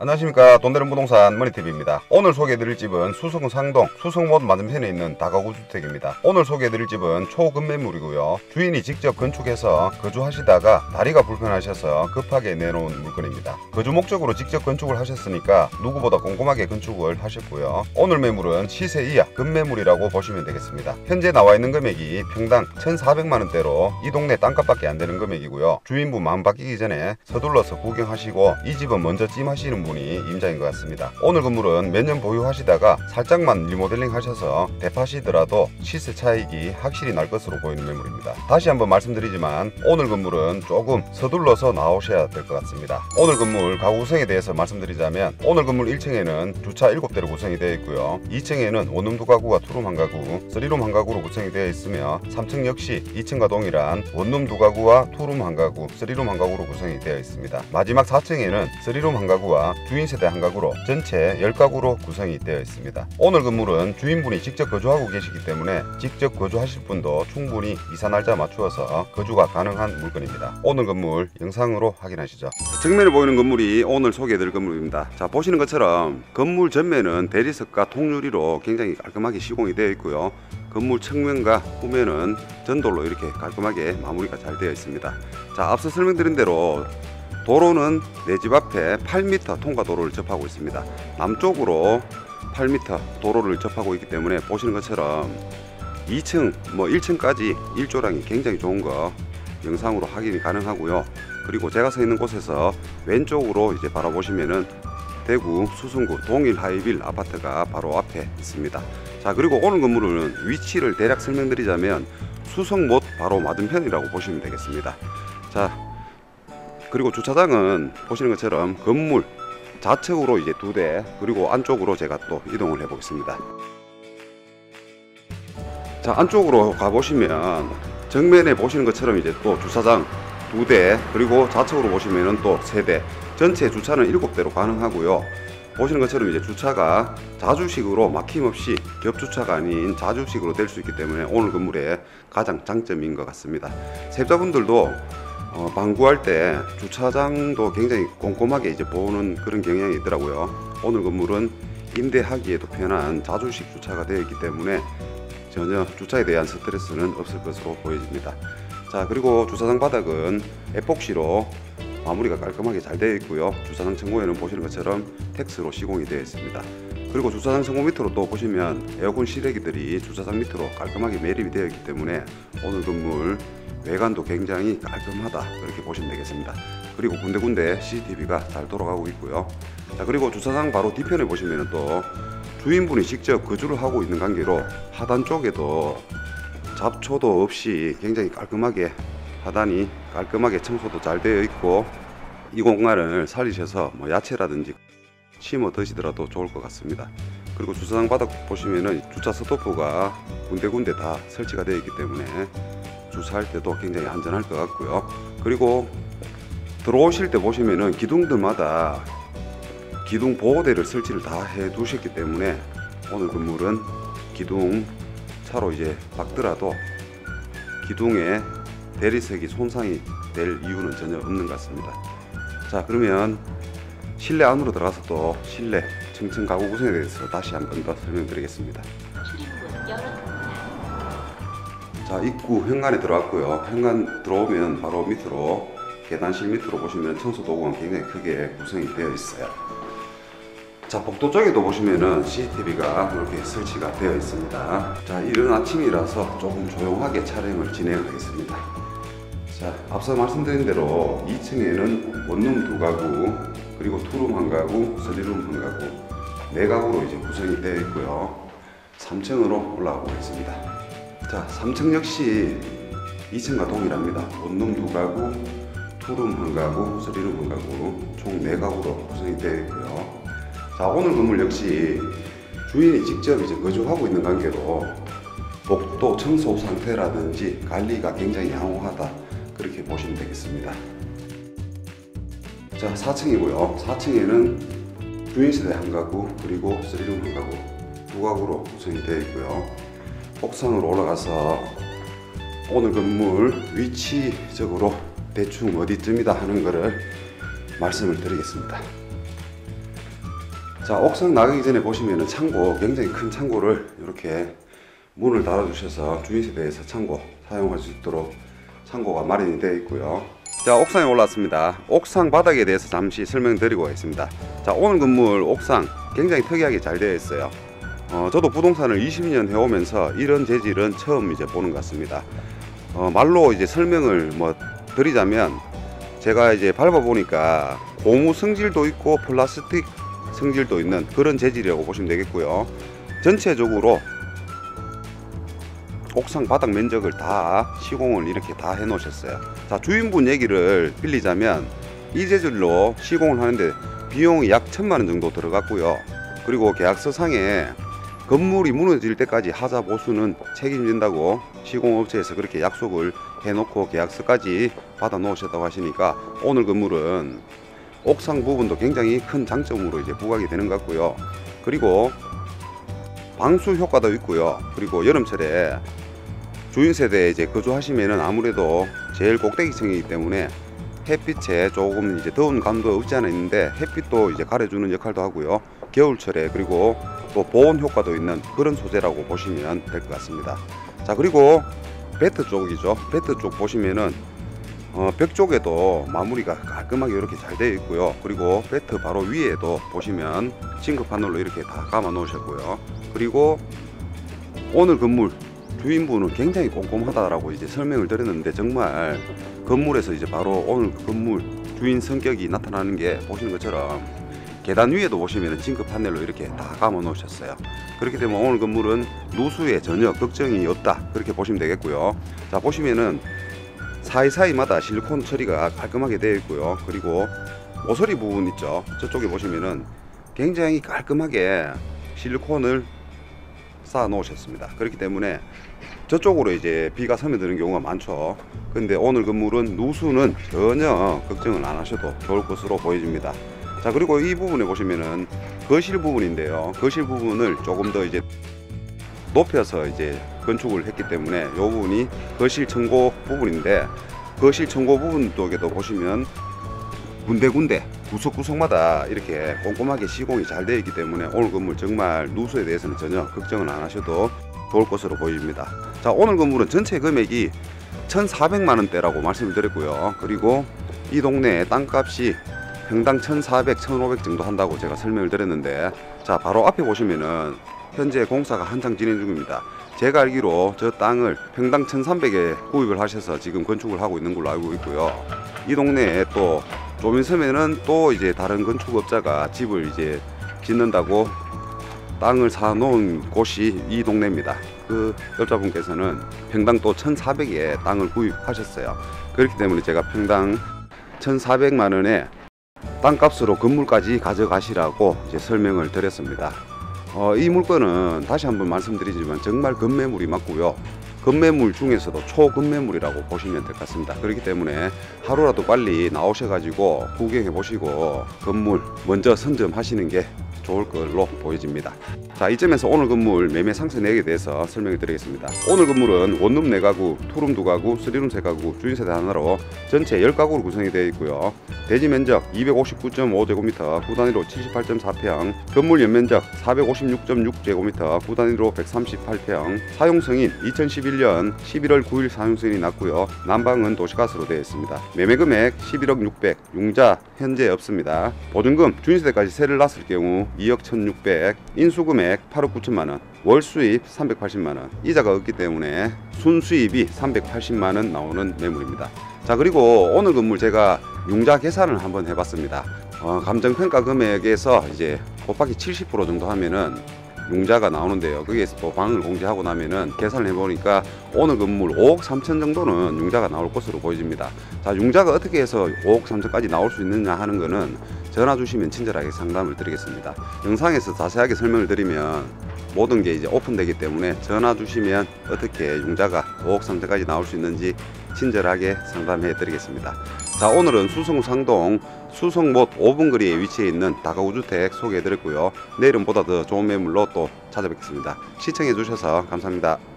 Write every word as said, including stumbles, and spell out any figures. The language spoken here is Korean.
안녕하십니까. 돈되는 부동산 머니티비입니다. 오늘 소개해드릴 집은 수성 상동 수성못 맞은편에 있는 다가구 주택입니다. 오늘 소개해드릴 집은 초급매물이고요. 주인이 직접 건축해서 거주하시다가 다리가 불편하셔서 급하게 내놓은 물건입니다. 거주 목적으로 직접 건축을 하셨으니까 누구보다 꼼꼼하게 건축을 하셨고요. 오늘 매물은 시세 이하 급매물이라고 보시면 되겠습니다. 현재 나와 있는 금액이 평당 천사백만 원대로 이 동네 땅값밖에 안 되는 금액이고요. 주인분 마음 바뀌기 전에 서둘러서 구경하시고 이 집은 먼저 찜하시는 분이 임자인 것 같습니다. 오늘 건물은 몇 년 보유하시다가 살짝만 리모델링 하셔서 대파시더라도 시세 차익이 확실히 날 것으로 보이는 매물입니다. 다시 한번 말씀드리지만 오늘 건물은 조금 서둘러서 나오셔야 될 것 같습니다. 오늘 건물 가구 구성에 대해서 말씀드리자면 오늘 건물 일 층에는 주차 일곱 대로 구성이 되어 있고요. 이 층에는 원룸 두 가구와 투룸 한 가구, 쓰리룸 한 가구로 구성이 되어 있으며 삼 층 역시 이 층과 동일한 원룸 두 가구와 투룸 한 가구, 쓰리룸 한 가구로 구성이 되어 있습니다. 마지막 사 층에는 쓰리룸 한 가구와 주인 세대 한 가구로 전체 십 가구로 구성이 되어 있습니다. 오늘 건물은 주인분이 직접 거주하고 계시기 때문에 직접 거주하실 분도 충분히 이사 날짜 맞추어서 거주가 가능한 물건입니다. 오늘 건물 영상으로 확인하시죠. 정면에 보이는 건물이 오늘 소개해드릴 건물입니다. 자, 보시는 것처럼 건물 전면은 대리석과 통유리로 굉장히 깔끔하게 시공이 되어 있고요. 건물 측면과 후면은 전돌로 이렇게 깔끔하게 마무리가 잘 되어 있습니다. 자, 앞서 설명드린 대로 도로는 내 집 앞에 팔 미터 통과도로를 접하고 있습니다. 남쪽으로 팔 미터 도로를 접하고 있기 때문에 보시는 것처럼 이 층, 뭐 일 층까지 일조량이 굉장히 좋은 거 영상으로 확인이 가능하고요. 그리고 제가 서 있는 곳에서 왼쪽으로 이제 바라보시면은 대구 수성구 동일 하이빌 아파트가 바로 앞에 있습니다. 자, 그리고 오늘 건물은 위치를 대략 설명드리자면 수성못 바로 맞은편이라고 보시면 되겠습니다. 자, 그리고 주차장은 보시는 것처럼 건물 좌측으로 이제 두 대, 그리고 안쪽으로 제가 또 이동을 해 보겠습니다. 자, 안쪽으로 가보시면 정면에 보시는 것처럼 이제 또 주차장 두 대, 그리고 좌측으로 보시면은 또 세 대, 전체 주차는 일곱 대로 가능하고요. 보시는 것처럼 이제 주차가 자주식으로 막힘없이 겹주차가 아닌 자주식으로 될 수 있기 때문에 오늘 건물의 가장 장점인 것 같습니다. 세입자분들도 어, 방구할 때 주차장도 굉장히 꼼꼼하게 이제 보는 그런 경향이 있더라고요. 오늘 건물은 임대하기에도 편한 자주식 주차가 되어 있기 때문에 전혀 주차에 대한 스트레스는 없을 것으로 보여집니다. 자, 그리고 주차장 바닥은 에폭시로 마무리가 깔끔하게 잘 되어 있고요. 주차장 층고에는 보시는 것처럼 텍스로 시공이 되어 있습니다. 그리고 주차장 층고 밑으로 또 보시면 에어컨 실외기들이 주차장 밑으로 깔끔하게 매립이 되어 있기 때문에 오늘 건물 외관도 굉장히 깔끔하다, 그렇게 보시면 되겠습니다. 그리고 군데군데 씨씨티비가 잘 돌아가고 있고요. 자, 그리고 주차장 바로 뒤편에 보시면 또 주인분이 직접 거주를 하고 있는 관계로 하단 쪽에도 잡초도 없이 굉장히 깔끔하게 하단이 깔끔하게 청소도 잘 되어 있고 이 공간을 살리셔서 뭐 야채라든지 심어 드시더라도 좋을 것 같습니다. 그리고 주차장 바닥 보시면은 주차 스토프가 군데군데 다 설치가 되어 있기 때문에 주차할 때도 굉장히 안전할 것 같고요. 그리고 들어오실 때 보시면은 기둥들마다 기둥 보호대를 설치를 다 해 두셨기 때문에 오늘 건물은 기둥 차로 이제 박더라도 기둥에 대리석이 손상이 될 이유는 전혀 없는 것 같습니다. 자, 그러면 실내 안으로 들어가서 또 실내 층층 가구 구성에 대해서 다시 한 번 더 설명드리겠습니다. 자, 입구 현관에 들어왔고요. 현관 들어오면 바로 밑으로 계단실 밑으로 보시면 청소 도구가 굉장히 크게 구성이 되어 있어요. 자, 복도 쪽에도 보시면은 씨씨티비가 이렇게 설치가 되어 있습니다. 자, 이른 아침이라서 조금 조용하게 촬영을 진행하겠습니다. 자, 앞서 말씀드린 대로 이 층에는 원룸 두 가구, 그리고 투룸 한 가구, 쓰리룸 한 가구, 네 가구로 이제 구성이 되어 있고요. 삼 층으로 올라가 보겠습니다. 자, 삼 층 역시 이 층과 동일합니다. 원룸 두 가구, 투룸 한 가구, 쓰리룸 한 가구, 총 네 가구로 구성이 되어 있고요. 자, 오늘 건물 역시 주인이 직접 이제 거주하고 있는 관계로 복도 청소 상태라든지 관리가 굉장히 양호하다, 그렇게 보시면 되겠습니다. 자, 사 층이고요. 사 층에는 주인 세대 한 가구, 그리고 쓰리룸 한 가구, 두 가구로 구성이 되어 있고요. 옥상으로 올라가서 오늘 건물 위치적으로 대충 어디쯤이다 하는 거를 말씀을 드리겠습니다. 자, 옥상 나가기 전에 보시면은 창고, 굉장히 큰 창고를 이렇게 문을 달아주셔서 주인세대에서 창고 사용할 수 있도록 창고가 마련이 되어 있고요. 자, 옥상에 올랐습니다. 옥상 바닥에 대해서 잠시 설명드리고 가겠습니다. 자, 오늘 건물 옥상 굉장히 특이하게 잘 되어 있어요. 어, 저도 부동산을 이십 년 해오면서 이런 재질은 처음 이제 보는 것 같습니다. 어, 말로 이제 설명을 뭐 드리자면, 제가 이제 밟아보니까 고무 성질도 있고 플라스틱 성질도 있는 그런 재질이라고 보시면 되겠고요. 전체적으로 옥상 바닥 면적을 다 시공을 이렇게 다 해 놓으셨어요. 자, 주인분 얘기를 빌리자면 이 재질로 시공을 하는데 비용이 약 천만 원 정도 들어갔고요. 그리고 계약서상에 건물이 무너질 때까지 하자 보수는 책임진다고 시공업체에서 그렇게 약속을 해놓고 계약서까지 받아 놓으셨다고 하시니까 오늘 건물은 옥상 부분도 굉장히 큰 장점으로 이제 부각이 되는 것 같고요. 그리고 방수 효과도 있고요. 그리고 여름철에 주인 세대에 이제 거주하시면은 아무래도 제일 꼭대기층이기 때문에 햇빛에 조금 이제 더운 감도 없지 않아 있는데 햇빛도 이제 가려주는 역할도 하고요. 겨울철에 그리고 또 보온 효과도 있는 그런 소재라고 보시면 될 것 같습니다. 자, 그리고 배트 쪽이죠. 배트 쪽 보시면은 어, 벽 쪽에도 마무리가 깔끔하게 이렇게 잘 되어 있고요. 그리고 배트 바로 위에도 보시면 징크 파널로 이렇게 다 감아 놓으셨고요. 그리고 오늘 건물 주인분은 굉장히 꼼꼼하다라고 이제 설명을 드렸는데, 정말 건물에서 이제 바로 오늘 건물 주인 성격이 나타나는 게 보시는 것처럼 계단 위에도 보시면 징크 파넬로 이렇게 다 감아 놓으셨어요. 그렇기 때문에 오늘 건물은 누수에 전혀 걱정이 없다, 그렇게 보시면 되겠고요. 자, 보시면은 사이사이마다 실리콘 처리가 깔끔하게 되어 있고요. 그리고 모서리 부분 있죠, 저쪽에 보시면은 굉장히 깔끔하게 실리콘을 쌓아 놓으셨습니다. 그렇기 때문에 저쪽으로 이제 비가 스며드는 경우가 많죠. 근데 오늘 건물은 누수는 전혀 걱정을 안 하셔도 좋을 것으로 보여집니다. 자, 그리고 이 부분에 보시면은 거실 부분인데요. 거실 부분을 조금 더 이제 높여서 이제 건축을 했기 때문에 이 부분이 거실 청고 부분인데, 거실 청고 부분 쪽에도 보시면 군데군데 구석구석마다 이렇게 꼼꼼하게 시공이 잘 되어 있기 때문에 오늘 건물 정말 누수에 대해서는 전혀 걱정을 안 하셔도 좋을 것으로 보입니다. 자, 오늘 건물은 전체 금액이 천사백만 원대라고 말씀을 드렸고요. 그리고 이 동네의 땅값이 평당 천사백, 천오백 정도 한다고 제가 설명을 드렸는데, 자, 바로 앞에 보시면은 현재 공사가 한창 진행 중입니다. 제가 알기로 저 땅을 평당 천삼백에 구입을 하셔서 지금 건축을 하고 있는 걸로 알고 있고요. 이 동네에 또 좀 있으면은 또 이제 다른 건축업자가 집을 이제 짓는다고 땅을 사 놓은 곳이 이 동네입니다. 그 업자분께서는 평당 또 천사백에 땅을 구입하셨어요. 그렇기 때문에 제가 평당 천사백만 원에 땅값으로 건물까지 가져가시라고 이제 설명을 드렸습니다. 어, 이 물건은 다시 한번 말씀드리지만 정말 건매물이 맞고요. 건매물 중에서도 초건매물이라고 보시면 될 것 같습니다. 그렇기 때문에 하루라도 빨리 나오셔가지고 구경해 보시고 건물 먼저 선점하시는 게 좋을 걸로 보여집니다. 자, 이점에서 오늘 건물 매매 상세 내역에 대해서 설명해 드리겠습니다. 오늘 건물은 원룸 네 가구, 투룸 두 가구, 쓰리룸 세 가구, 주인세대 하나로 전체 십 가구로 구성이 되어 있고요. 대지 면적 이백오십구 점 오 제곱미터, 구 단위로 칠십팔 점 사 평, 건물 연면적 사백오십육 점 육 제곱미터, 구 단위로 백삼십팔 평, 사용승인 이천십일 년 십일월 구일 사용승인이 났고요. 난방은 도시가스로 되어 있습니다. 매매금액 십일억 육백, 융자 현재 없습니다. 보증금 주인세대까지 세를 놨을 경우 이억 천육백, 인수금액 팔억 구천만 원, 월수입 삼백팔십만 원, 이자가 없기 때문에 순수입이 삼백팔십만 원 나오는 매물입니다. 자, 그리고 오늘 건물 제가 융자 계산을 한번 해봤습니다. 어, 감정평가 금액에서 이제 곱하기 칠십 퍼센트 정도 하면은 융자가 나오는데요. 거기에서 또 방을 공제하고 나면은 계산을 해보니까 오늘 건물 오억 삼천 정도는 융자가 나올 것으로 보여집니다. 자, 융자가 어떻게 해서 오억 삼천까지 나올 수 있느냐 하는 거는 전화 주시면 친절하게 상담을 드리겠습니다. 영상에서 자세하게 설명을 드리면 모든 게 이제 오픈되기 때문에 전화 주시면 어떻게 융자가 오억 삼천까지 나올 수 있는지 친절하게 상담해 드리겠습니다. 자, 오늘은 수성구 상동 수성못 오 분 거리에 위치해 있는 다가구 주택 소개해 드렸고요. 내일은 보다 더 좋은 매물로 또 찾아뵙겠습니다. 시청해 주셔서 감사합니다.